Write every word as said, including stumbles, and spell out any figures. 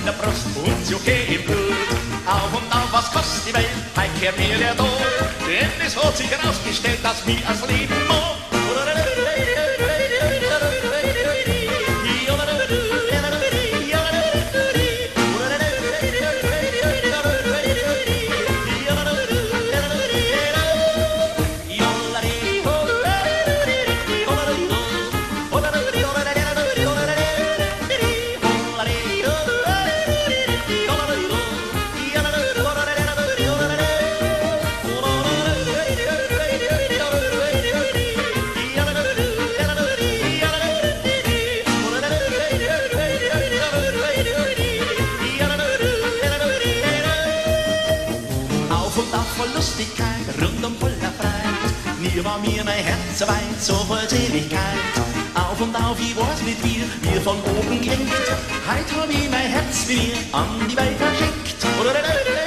der Brust und Jockey im Blut. Auf und auf, was kostet die Welt, heim kehrt mir der Tod. Denn es hat sich herausgestellt, dass mir als Leben mag. Rundum voller Freit, nie war mir mein Herz so weit, so voll Seligkeit. Auf und auf, ich weiß nicht wie, wie von oben klingt. Heut hab ich mein Herz mit mir an die Welt verschickt.